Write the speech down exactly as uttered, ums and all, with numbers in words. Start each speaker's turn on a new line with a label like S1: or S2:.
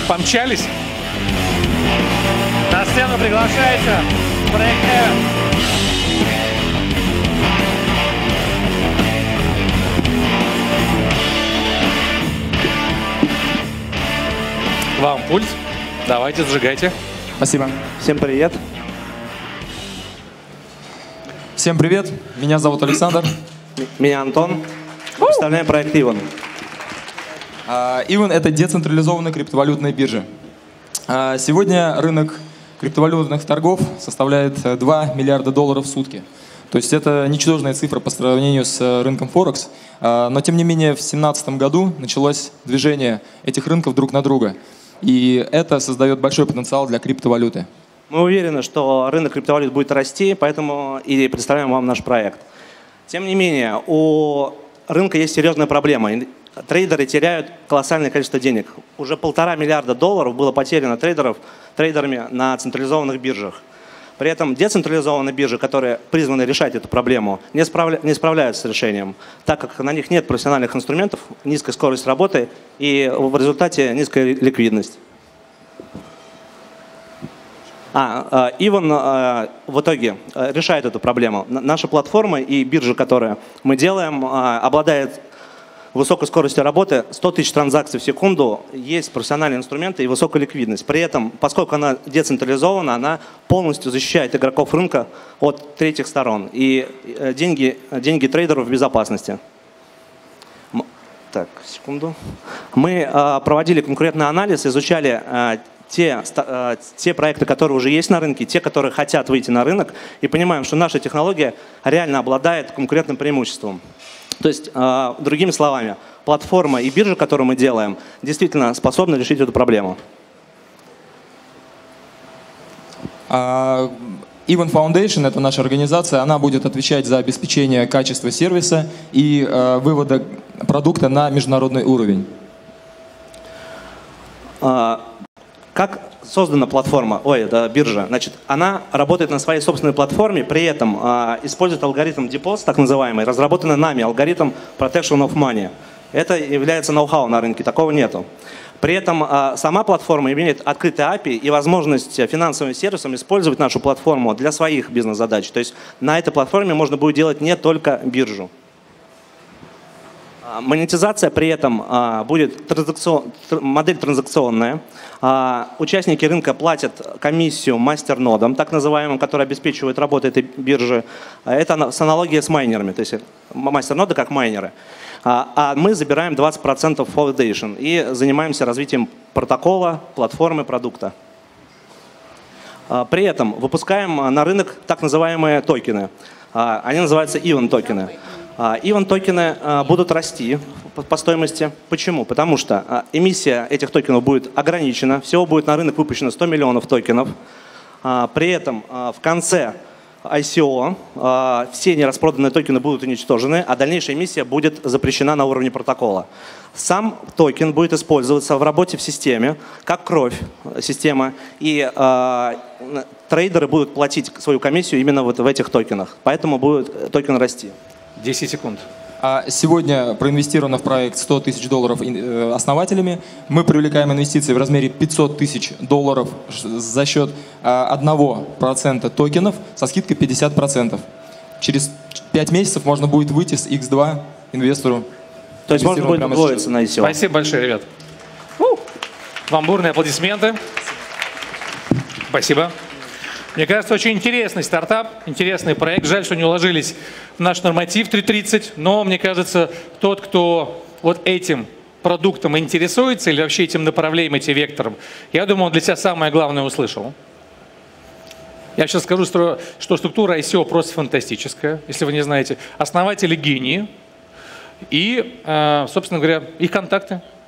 S1: Помчались? На сцену приглашается проект Эвен. Вам пульт. Давайте, зажигайте.
S2: Спасибо.
S3: Всем привет.
S2: Всем привет. Меня зовут Александр.
S3: Меня Антон. Мы представляем проект Ивен.
S2: Ивен — это децентрализованная криптовалютная биржа. Сегодня рынок криптовалютных торгов составляет два миллиарда долларов в сутки. То есть это ничтожная цифра по сравнению с рынком Форекс. Но тем не менее в две тысячи семнадцатом году началось движение этих рынков друг на друга. И это создает большой потенциал для криптовалюты.
S3: Мы уверены, что рынок криптовалют будет расти, поэтому и представляем вам наш проект. Тем не менее, у рынка есть серьезная проблема. Трейдеры теряют колоссальное количество денег. Уже полтора миллиарда долларов было потеряно трейдеров, трейдерами на централизованных биржах. При этом децентрализованные биржи, которые призваны решать эту проблему, не, справля... не справляются с решением, так как на них нет профессиональных инструментов, низкая скорость работы и в результате низкая ликвидность. А, Ивен в итоге решает эту проблему. Наша платформа и биржа, которую мы делаем, обладает высокой скоростью работы, сто тысяч транзакций в секунду, есть профессиональные инструменты и высокая ликвидность. При этом, поскольку она децентрализована, она полностью защищает игроков рынка от третьих сторон. И деньги, деньги трейдеров в безопасности. Так, секунду. Мы проводили конкурентный анализ, изучали те, те проекты, которые уже есть на рынке, те, которые хотят выйти на рынок, и понимаем, что наша технология реально обладает конкурентным преимуществом. То есть, э, другими словами, платформа и биржа, которую мы делаем, действительно способны решить эту проблему.
S2: Ивен Foundation — это наша организация, она будет отвечать за обеспечение качества сервиса и э, вывода продукта на международный уровень.
S3: А, как создана платформа, ой, да, биржа? Значит, она работает на своей собственной платформе, при этом а, использует алгоритм депоз, так называемый, разработанный нами алгоритм Protection of Money. Это является ноу-хау на рынке, такого нету. При этом а, сама платформа имеет открытый эй пи ай и возможность финансовым сервисам использовать нашу платформу для своих бизнес-задач. То есть на этой платформе можно будет делать не только биржу. Монетизация при этом а, будет транзакцион, модель транзакционная. А, участники рынка платят комиссию мастернодам, так называемым, которые обеспечивают работу этой биржи. Это с аналогией с майнерами, то есть мастерноды как майнеры. А, а мы забираем двадцать процентов foundation и занимаемся развитием протокола, платформы, продукта. А, при этом выпускаем на рынок так называемые токены. А, они называются Ивен токены. Ивен токены будут расти по стоимости. Почему? Потому что эмиссия этих токенов будет ограничена. Всего будет на рынок выпущено сто миллионов токенов. При этом в конце ай си о все нераспроданные токены будут уничтожены, а дальнейшая эмиссия будет запрещена на уровне протокола. Сам токен будет использоваться в работе в системе, как кровь системы, и э, трейдеры будут платить свою комиссию именно вот в этих токенах. Поэтому будет токен расти.
S1: десять секунд.
S2: Сегодня проинвестировано в проект сто тысяч долларов основателями. Мы привлекаем инвестиции в размере пятьсот тысяч долларов за счет одного процента токенов со скидкой пятьдесят процентов. Через пять месяцев можно будет выйти с икс два инвестору.
S3: То есть можно будет удвоиться на ай си о.
S1: Спасибо большое, ребят. Вам бурные аплодисменты. Спасибо. Мне кажется, очень интересный стартап, интересный проект. Жаль, что не уложились в наш норматив три тридцать, но мне кажется, тот, кто вот этим продуктом интересуется или вообще этим направлением, этим вектором, я думаю, он для себя самое главное услышал. Я сейчас скажу, что структура ай си о просто фантастическая, если вы не знаете. Основатели гении и, собственно говоря, их контакты.